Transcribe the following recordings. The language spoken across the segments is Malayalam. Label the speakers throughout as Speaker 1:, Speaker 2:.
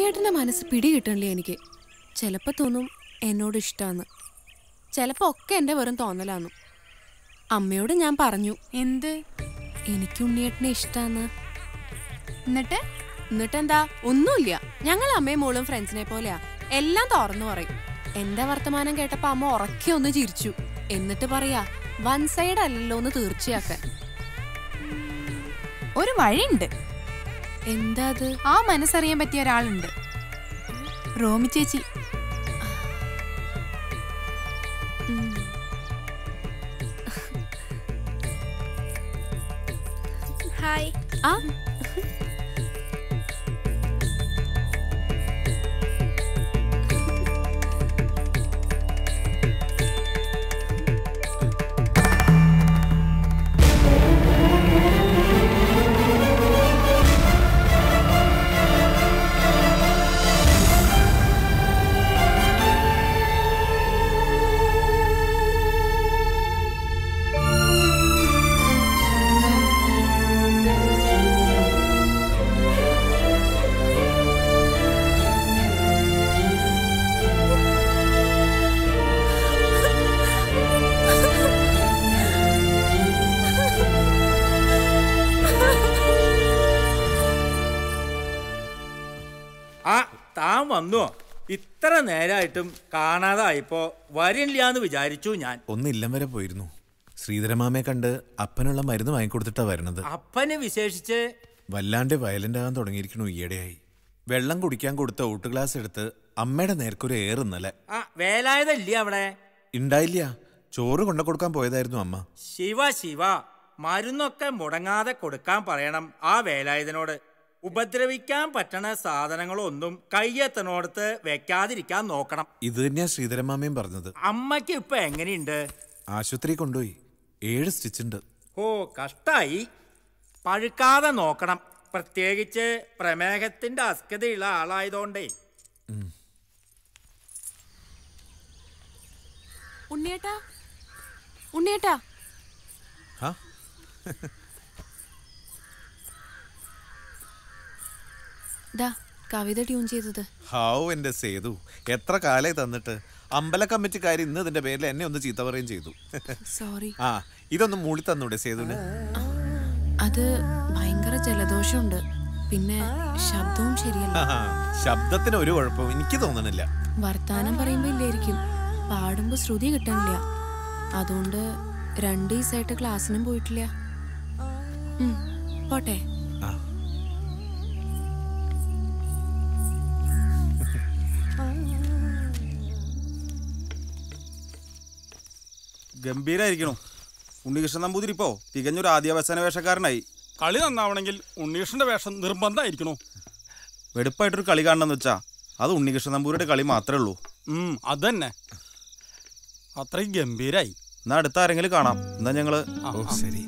Speaker 1: ഉണ്ണിയേട്ടൻ്റെ മനസ്സ് പിടികിട്ടണില്ലേ എനിക്ക്. ചിലപ്പോൾ തോന്നും എന്നോട് ഇഷ്ടമാന്ന്, ചിലപ്പോൾ ഒക്കെ എൻ്റെ വെറും തോന്നലാന്നു. അമ്മയോട് ഞാൻ പറഞ്ഞു
Speaker 2: എന്ത്,
Speaker 1: എനിക്ക് ഉണ്ണിയേട്ടനെ ഇഷ്ടമാന്ന്.
Speaker 2: എന്നിട്ടെന്താ?
Speaker 1: ഒന്നുമില്ല, ഞങ്ങൾ അമ്മയും മോളും ഫ്രണ്ട്സിനെ പോലെയാ, എല്ലാം തുറന്നു പറയും. എന്റെ വർത്തമാനം കേട്ടപ്പോ അമ്മ ഉറക്കെ ഒന്ന് ചിരിച്ചു. എന്നിട്ട് പറയാ, വൺ സൈഡ് അല്ലല്ലോ എന്ന് തീർച്ചയാക്കാൻ.
Speaker 2: ഒരു വഴിയുണ്ട്.
Speaker 1: എന്താ അത്?
Speaker 2: ആ മനസ്സറിയാൻ പറ്റിയ ഒരാളുണ്ട്, റോമി ചേച്ചി.
Speaker 3: ഹായ്.
Speaker 1: ആ
Speaker 4: വന്നോ? ഇത്ര നേരമായിട്ടും കാണാതായപ്പോ വരില്ലാന്ന് വിചാരിച്ചു ഞാൻ.
Speaker 5: ഒന്നില്ലം വരെ പോയിരുന്നു. ശ്രീധരമാമയെ കണ്ട് അപ്പനുള്ള മരുന്ന് വാങ്ങിക്കൊടുത്തിട്ടാ വരണത്.
Speaker 4: അപ്പനെ വിശേഷിച്ച്
Speaker 5: വല്ലാണ്ട് വയലന്റ് ആകാൻ തുടങ്ങിയിരിക്കണു ഈയിടെയായി. വെള്ളം കുടിക്കാൻ കൊടുത്ത ഔട്ട് ഗ്ലാസ് എടുത്ത് അമ്മയുടെ നേർക്കൊരു ഏറുന്നല്ലേ.
Speaker 4: വേലായതല്ലേ അവിടെ?
Speaker 5: ഉണ്ടായില്ല, ചോറ് കൊണ്ട കൊടുക്കാൻ പോയതായിരുന്നു അമ്മ.
Speaker 4: ശിവ ശിവ, മരുന്നൊക്കെ മുടങ്ങാതെ കൊടുക്കാൻ പറയണം ആ വേലായുധനോട്. ഉപദ്രവിക്കാൻ പറ്റണ സാധനങ്ങളൊന്നും കയ്യെത്തനോടത്ത് വെക്കാതിരിക്കാൻ നോക്കണം.
Speaker 5: ഇത് തന്നെയാ ശ്രീധരമാമയും പറഞ്ഞത്.
Speaker 4: അമ്മയ്ക്ക് ഇപ്പൊ എങ്ങനെയുണ്ട്?
Speaker 5: ആശുപത്രി കൊണ്ടുപോയി, 7 സ്റ്റിച്ചുണ്ട്.
Speaker 4: ഓ കഷ്ടായി. പഴുക്കാതെ നോക്കണം, പ്രത്യേകിച്ച് പ്രമേഹത്തിന്റെ അസ്കതയുള്ള ആളായതുകൊണ്ടേ.
Speaker 1: ഉണ്ണിയേട്ടാ, ഉണ്ണിയേട്ടാ. കവിത ട്യൂൺ ചെയ്തത്.
Speaker 5: ഹാവ് എന്റെ സേതു, എത്ര കാലായി തന്നിട്ട്. അമ്പല കമ്മിറ്റിക്കാർ ഇന്ന് ഇതിന്റെ പേരിൽ എന്നെ ഒന്ന് ചീത്ത പറയുകയും ചെയ്തു.
Speaker 1: സോറി.
Speaker 5: ഇതൊന്ന് മൂളി തന്നൂടെ സേതുവിന്?
Speaker 1: അത് ഭയങ്കര ജലദോഷമുണ്ട്, പിന്നെ ശബ്ദവും ശരിയല്ല.
Speaker 5: ശബ്ദത്തിന് ഒരു കുഴപ്പവും എനിക്ക് തോന്നണില്ല.
Speaker 1: വർത്താനം പറയുമ്പോ ഇല്ലായിരിക്കും, പാടുമ്പോ ശ്രുതി കിട്ടണില്ല. അതുകൊണ്ട് 2 ദിവസമായിട്ട് ക്ലാസ്സിനും പോയിട്ടില്ല. പോട്ടെ.
Speaker 6: ഗംഭീരായിരിക്കണു. ഉണ്ണികൃഷ്ണൻ നമ്പൂതിരി ഇപ്പോ തികഞ്ഞൊരു ആദ്യാവസാന വേഷക്കാരനായി.
Speaker 7: കളി നന്നാവണമെങ്കിൽ ഉണ്ണികൃഷ്ണന്റെ വേഷം നിർബന്ധമായിരിക്കണു.
Speaker 6: വെടുപ്പായിട്ടൊരു കളി കാണണമെന്ന് വെച്ചാ അത് ഉണ്ണികൃഷ്ണൻ നമ്പൂരിയുടെ കളി മാത്രമേ ഉള്ളൂ.
Speaker 7: അതന്നെ, അത്രയും ഗംഭീരായി.
Speaker 6: എന്നാ അടുത്ത ആരെങ്കിലും കാണാം. എന്നാ ഞങ്ങള്
Speaker 5: ശരി.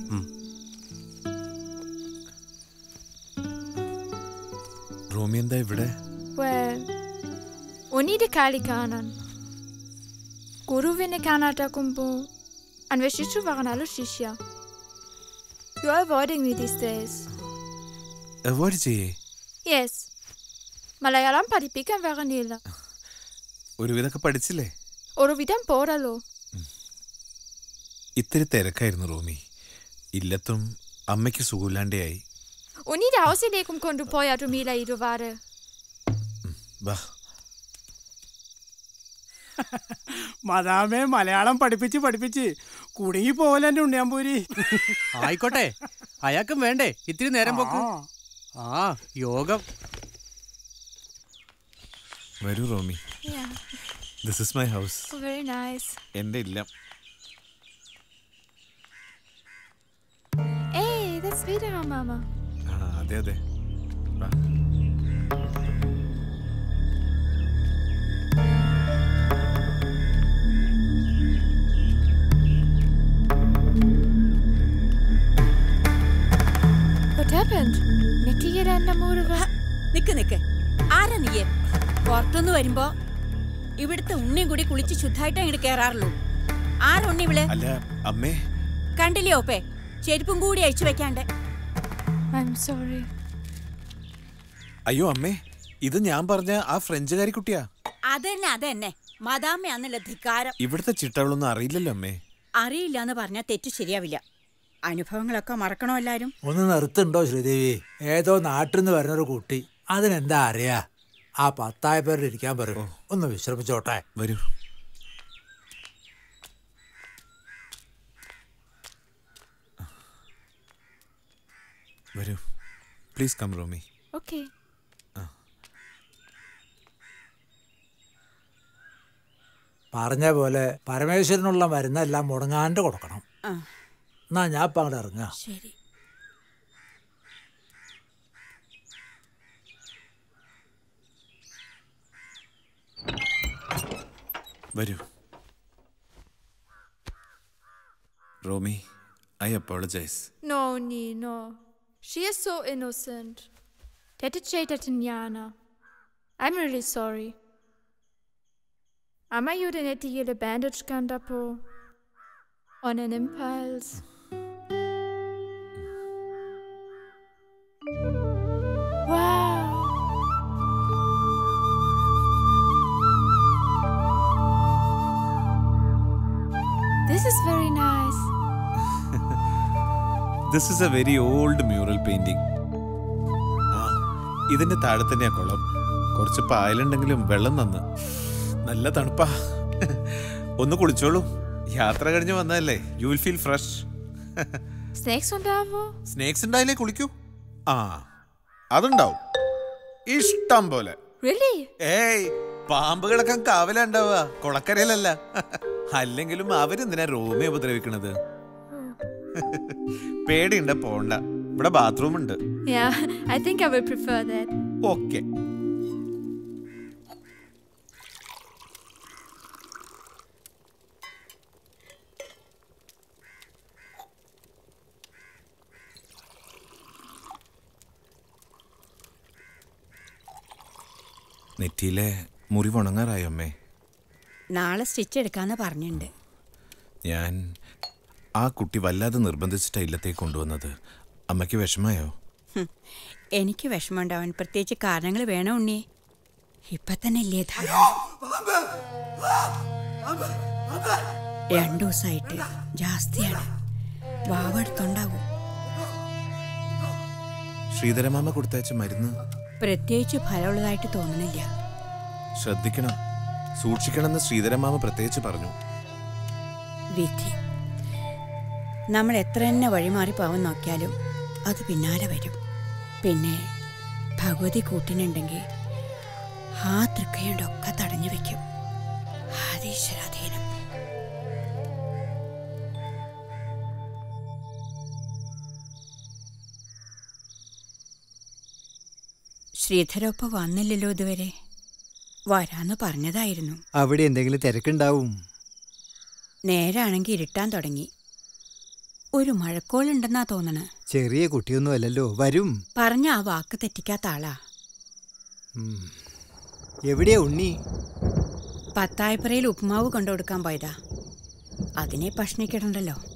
Speaker 5: റോമി എന്താ ഇവിടെ?
Speaker 3: ഒന്നിന്റെ കളി കാണാൻ. ഗുരുവിനെ കാണാതാക്കുമ്പോ അന്വേഷിച്ചു പറഞ്ഞാലോ ശിഷ്യ. You are avoiding me these days.
Speaker 5: Avoid ചെയ്യേ?
Speaker 3: Yes. മലയാളം പഠിപ്പിക്കാൻ വരണില്ല.
Speaker 5: ഒരുവിധമൊക്കെ പഠിച്ചില്ലേ?
Speaker 3: ഒരുവിധം പോരല്ലോ.
Speaker 5: ഇത്തിരി തിരക്കായിരുന്നു റോമി. ഇല്ലത്തും അമ്മയ്ക്ക് സുഖമില്ലാണ്ടായി.
Speaker 3: ഉണ്ണിയുടെ ഹൗസിലേക്കും കൊണ്ടുപോയാ റുമീല ഇരുവാറ്.
Speaker 7: മദാമേ മലയാളം പഠിപ്പിച്ച് കുടുങ്ങി പോവല്ലോ എന്റെ ഉണ്ണിയാമ്പൂരി.
Speaker 8: ആയിക്കോട്ടെ, അയാൾക്കും വേണ്ടേ ഇത്തിരി നേരം പോക്കും. യോഗം.
Speaker 5: വരൂ Romi. This is my house.
Speaker 3: Very nice.
Speaker 5: എന്റെ ഇല്ലം.
Speaker 3: Hey, that's Vineeth, Mama.
Speaker 5: അതെ അതെ.
Speaker 3: What happened? നെറ്റിയുടെ എന്റെ മൂട്.
Speaker 9: നിക്ക് ആരാ നീയെ? പുറത്തുനിന്ന് വരുമ്പോ ഇവിടുത്തെ ഉണ്ണിയും കൂടി കുളിച്ച് ശുദ്ധായിട്ട് അങ്ങോട്ട് കേറാറുള്ളൂ. ആരുണ്ണി ഇവിടെ?
Speaker 5: കണ്ടില്ലേ
Speaker 9: ഓപ്പേ, ചെരുപ്പും കൂടി അഴിച്ചു വെക്കാണ്ട്.
Speaker 3: I'm sorry.
Speaker 5: അയ്യോ അമ്മേ, ഇത് ഞാൻ പറഞ്ഞ ആ ഫ്രഞ്ചുകാരി കുട്ടിയാ.
Speaker 9: അതന്നെ മദാമ്മയാന്നുള്ള ധിക്കാരം.
Speaker 5: ഇവിടുത്തെ ചിട്ടകളൊന്നും അറിയില്ലല്ലോ അമ്മേ.
Speaker 9: അറിയില്ല എന്ന് പറഞ്ഞാൽ തെറ്റ് ശരിയാവില്ല. അനുഭവങ്ങളൊക്കെ മറക്കണോ എല്ലാരും?
Speaker 10: ഒന്ന് നിർത്തുണ്ടോ ശ്രീദേവി? ഏതോ നാട്ടിൽ നിന്ന് വരുന്നൊരു കുട്ടി, അതിനെന്താ അറിയാ? ആ 10 പേരിൽ ഇരിക്കാൻ പറയൂ, ഒന്ന് വിശ്രമിച്ചോട്ടെ.
Speaker 5: വരൂ. വരൂ, പ്ലീസ് കം റോമി.
Speaker 3: Okay.
Speaker 10: പറഞ്ഞ പോലെ പരമേശ്വരനുള്ള മരുന്നെല്ലാം മുടങ്ങാണ്ട് കൊടുക്കണം. എന്നാ ഞാൻ ഇപ്പം അങ്ങോട്ട് ഇറങ്ങാം.
Speaker 9: ശരി.
Speaker 5: വരൂ. Romy, I apologize.
Speaker 3: No, no. She is so innocent. Tettiana. I'm really sorry. Amma gjorde net die hele bandage kan på. On an impulse. Wow. This is very nice.
Speaker 5: This is a very old mural painting. ഇതിന്റെ താഴെ തന്നെയാ കുളം. കുറച്ച് പായലുണ്ടെങ്കിലും വെള്ളം നന്ന്. നല്ല തണുപ്പാ. ഒന്ന് കുളിച്ചോളൂ. യാത്ര കഴിഞ്ഞ് വന്നതല്ലേ, you will feel fresh.
Speaker 3: Snacks ഉണ്ടാവോ?
Speaker 5: സ്നേക്സ് ഉണ്ടായില്ലേ കുളിക്കൂ. അതുണ്ടാവും, ഇഷ്ടം പോലെ. ഏയ്, പാമ്പുകളൊക്കെ കാവലുണ്ടാവുക, കുളക്കരയിലല്ല. അല്ലെങ്കിലും അവരെന്തിനാ റോമിയെ ഉപദ്രവിക്കണത്? പേടിയുണ്ട പോണ്ട, ഇവിടെ ബാത്റൂം ഉണ്ട്.
Speaker 3: Yeah, I think I will prefer that.
Speaker 5: Okay. നെറ്റിയിലെ മുറിവ് ഉണങ്ങാറായോ അമ്മേ?
Speaker 9: നാളെ സ്റ്റിച്ച് എടുക്കാന്ന് പറഞ്ഞിട്ടുണ്ട്.
Speaker 5: ഞാൻ ആ കുട്ടി വല്ലാതെ നിർബന്ധിച്ചിട്ടാ ഇല്ലത്തേക്ക് കൊണ്ടുവന്നത്. അമ്മയ്ക്ക് വിഷമായോ?
Speaker 9: എനിക്ക് വിഷമമുണ്ടാവാൻ പ്രത്യേകിച്ച് കാരണങ്ങൾ വേണോ ഉണ്ണി? ഇപ്പൊ തന്നെ ഇല്ലേ 2 ദിവസമായിട്ട് ജാസ്തിയാണ്. വാവടുത്തുണ്ടാവും.
Speaker 5: ശ്രീധരമാമ കൊടുത്തയച്ച മരുന്ന്
Speaker 9: പ്രത്യേകിച്ച് ഫലമുള്ളതായിട്ട് തോന്നുന്നില്ല.
Speaker 5: ശ്രദ്ധിക്കണം, സൂക്ഷിക്കണമെന്ന് ശ്രീധരമാമ പ്രത്യേകിച്ച് പറഞ്ഞു.
Speaker 9: വിധി. നമ്മൾ എത്ര തന്നെ വഴിമാറി പോവാൻ നോക്കിയാലും അത് പിന്നാലെ വരും. പിന്നെ ഭഗവതി കൂട്ടിനുണ്ടെങ്കിൽ ആ തൃക്കയുണ്ടൊക്കെ തടഞ്ഞു വെക്കും. ആദീശ്വരാധീനം. ശ്രീധരൊപ്പം വന്നില്ലല്ലോ ഇതുവരെ. വരാന്ന് പറഞ്ഞതായിരുന്നു.
Speaker 8: അവിടെ എന്തെങ്കിലും തിരക്കുണ്ടാവും.
Speaker 9: നേരാണെങ്കിൽ ഇരുട്ടാൻ തുടങ്ങി. ഒരു മഴക്കോളുണ്ടെന്നാ തോന്നണ.
Speaker 8: ചെറിയ കുട്ടിയൊന്നും അല്ലല്ലോ, വരും.
Speaker 9: പറഞ്ഞ ആ വാക്ക് തെറ്റിക്കാത്ത ആളാ.
Speaker 8: എവിടെയാ ഉണ്ണി?
Speaker 9: 10 ഉപ്പുമാവ് കൊണ്ടുകൊടുക്കാൻ പോയതാ. അതിനെ പ്രശ്നിക്കിടണ്ടല്ലോ.